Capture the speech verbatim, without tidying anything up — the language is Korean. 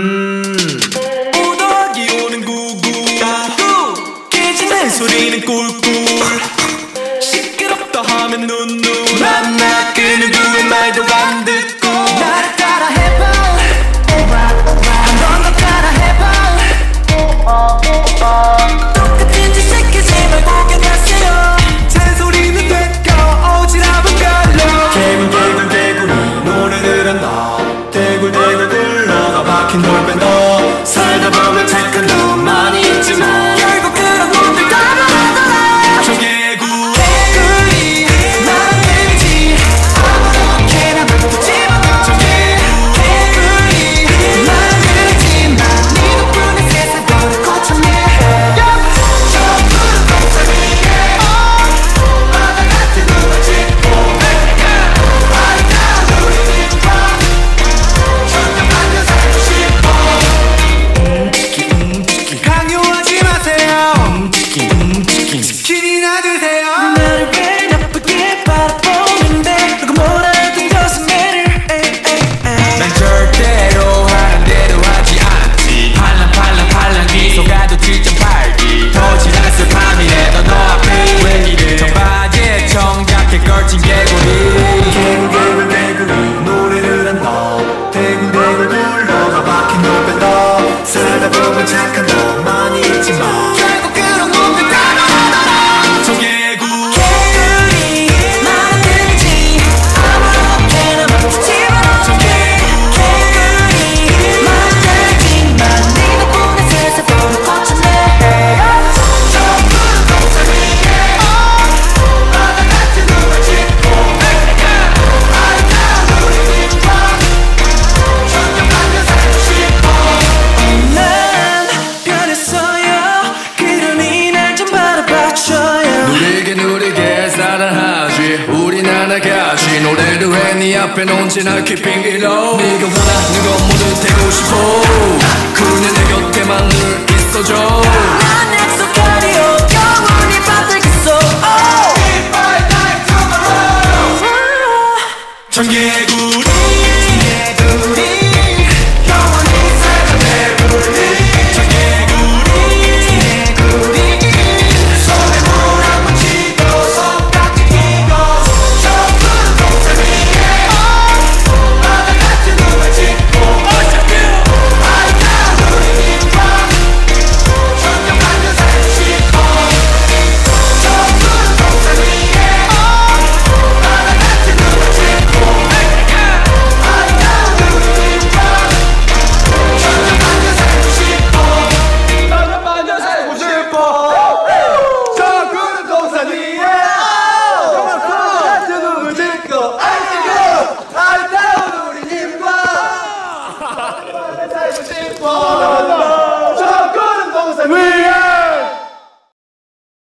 음 오더기 오는 구구 깨지는 소리는 꿀꿀 시끄럽다 하면 눈눈 만나 그 누구의 말도 안 듣고 나를 따라 해봐 한 번 더 따라 해봐 똑같은 짓 시키지 말고 견하세요 잔소리는 됐고 오지랖은 걸로 개굴 개굴 개굴이 노래를 한다 대굴대굴 굴러가 박힌 돌변 더 살다 보면 착한 놈 많이 있지만 결국 그런 놈들 따라하더라 청개구 개굴이 나랑 되지 아무렇게나 맘도 집어넣어 청개구 개굴이 나랑 되지 난 네 덕분에 세상 너를 고쳤네 전부는 동상 위에 바다 같은 눈을 짓고 아리따운 우리 집과 천년만년 살고 싶어 움직이 움직이 강요하지 마세요 움직이 움직이 치킨이나 드세요 나를 왜 나쁘게 바라보는데 누가 뭐라 해도 doesn't matter 난 절대로 하는 대로 하지 않지 팔랑팔랑팔랑 미소가도 칠점 팔기 더 지났을 밤이래도 너 앞에 왜 이래 청바지에 청자켓 걸친 개구리 개굴 개굴 개굴이 노래를 한다 대굴대굴 굴러가 박힌 돌변 더 살다 보면 착한 놈 많이 있지만 결국 그런 놈들 따라하더라 청개구 개굴이 나랑 되지 아무렇게나 맘도 집어넣어 청개구 개굴이 나랑 되지 난 네 덕분에 세상 너를 고쳤네 전부는 동상 위에 바다 같은 눈을 짓고 아리따운 우리 집과 천년만년 살고 싶어 난 변했어요 그러니 날 좀 바라봐줘요 누리게 누리게 사랑하지 우린 하나같이 노래를 해 네 앞에 언제나 keeping it low 네가 원하는 건 모두 되고 싶어